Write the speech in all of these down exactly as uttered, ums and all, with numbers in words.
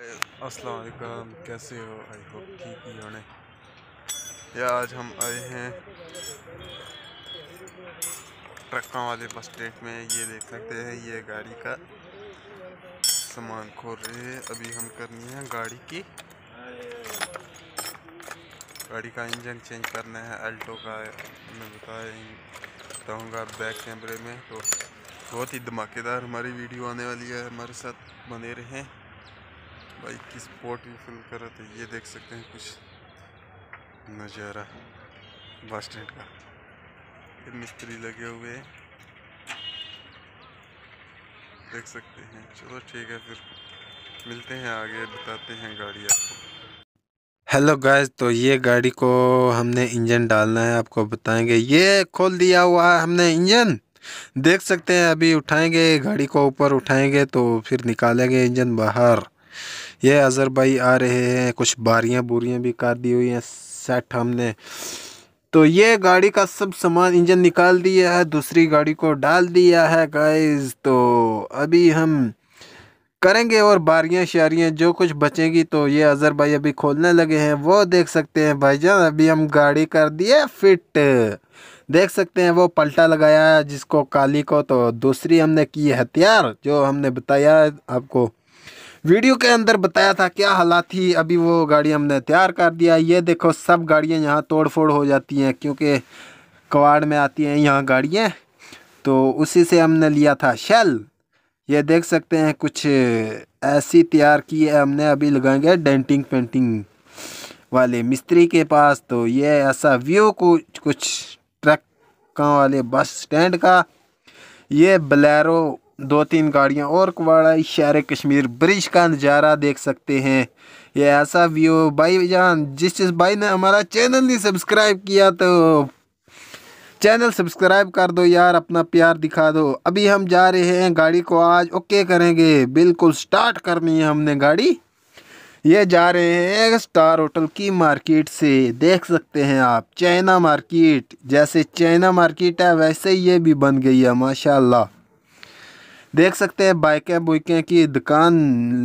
अस्सलाम वालेकुम, कैसे हो? आई होप ठीक ही होने। या आज हम आए हैं ट्रकों वाले बस स्टैंड में। ये देख सकते हैं, ये गाड़ी का सामान खोल रहे हैं। अभी हम करनी है गाड़ी की गाड़ी का इंजन चेंज करना है। अल्टो का मैं बताऊँगा बैक कैमरे में। तो बहुत ही धमाकेदार हमारी वीडियो आने वाली है, हमारे साथ बने रहें। बाइक की स्पोर्ट भी फुल कर रहे थे। ये देख सकते हैं कुछ नज़ारा बस स्टैंड का। फिर मिस्त्री लगे हुए हैं, देख सकते हैं। चलो ठीक है, फिर मिलते हैं आगे, बताते हैं गाड़ी आपको। हेलो गाइस, तो ये गाड़ी को हमने इंजन डालना है, आपको बताएंगे। ये खोल दिया हुआ है हमने इंजन, देख सकते हैं। अभी उठाएंगे गाड़ी को, ऊपर उठाएंगे तो फिर निकालेंगे इंजन बाहर। ये अजहर भाई आ रहे हैं, कुछ बारियां बुरियां भी कर दी हुई हैं सेट हमने। तो ये गाड़ी का सब सामान इंजन निकाल दिया है, दूसरी गाड़ी को डाल दिया है गाइस। तो अभी हम करेंगे और बारियां शारियां जो कुछ बचेंगी तो ये अजहर भाई अभी खोलने लगे हैं। वो देख सकते हैं भाईजान, अभी हम गाड़ी कर दिए फिट। देख सकते हैं वो पलटा लगाया है जिसको काली को। तो दूसरी हमने की हथियार, जो हमने बताया आपको वीडियो के अंदर बताया था क्या हालात थी। अभी वो गाड़ी हमने तैयार कर दिया। ये देखो सब गाड़ियां यहाँ तोड़ फोड़ हो जाती हैं क्योंकि कवाड़ में आती हैं यहाँ गाड़ियां। तो उसी से हमने लिया था शेल। ये देख सकते हैं कुछ ऐसी तैयार की है हमने। अभी लगाएंगे डेंटिंग पेंटिंग वाले मिस्त्री के पास। तो ये ऐसा व्यू कुछ कुछ ट्रक का वाले बस स्टैंड का। ये बलेरो दो तीन गाड़ियां और कुवाड़ा शहर कश्मीर ब्रिज का नज़ारा देख सकते हैं। ये ऐसा व्यू। भाई जान, जिस जिस भाई ने हमारा चैनल नहीं सब्सक्राइब किया तो चैनल सब्सक्राइब कर दो यार, अपना प्यार दिखा दो। अभी हम जा रहे हैं, गाड़ी को आज ओके करेंगे, बिल्कुल स्टार्ट करनी है हमने गाड़ी। ये जा रहे हैं स्टार होटल की मार्केट से। देख सकते हैं आप, चाइना मार्केट। जैसे चाइना मार्केट है वैसे ही ये भी बन गई है माशाल्लाह। देख सकते हैं बाइकें बुइकें की दुकान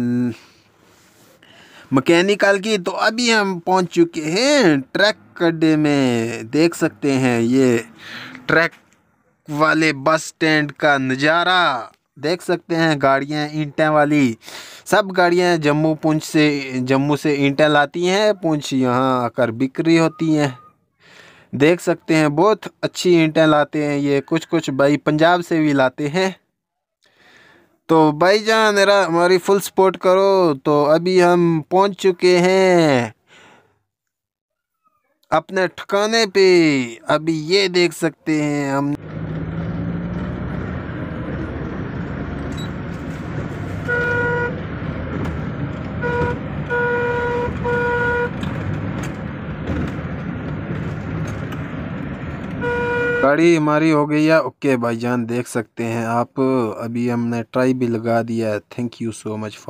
मैकेनिकल की। तो अभी हम पहुंच चुके हैं ट्रक अड्डे में। देख सकते हैं ये ट्रक वाले बस स्टैंड का नज़ारा देख सकते हैं। गाड़ियां ईंटें वाली, सब गाड़ियां जम्मू पुंछ से जम्मू से ईंटें लाती हैं, पुंछ यहाँ आकर बिक्री होती हैं। देख सकते हैं बहुत अच्छी ईंटें लाते हैं ये। कुछ कुछ भाई पंजाब से भी लाते हैं। तो भाईजान मेरा हमारी फुल सपोर्ट करो। तो अभी हम पहुंच चुके हैं अपने ठिकाने पे। अभी ये देख सकते हैं हम। गाड़ी हमारी हो गई है ओके भाईजान, देख सकते हैं आप। अभी हमने ट्राई भी लगा दिया है। Thank you so much for